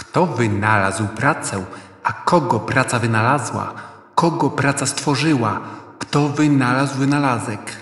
Kto wynalazł pracę, a kogo praca wynalazła? Kogo praca stworzyła? Kto wynalazł wynalazek?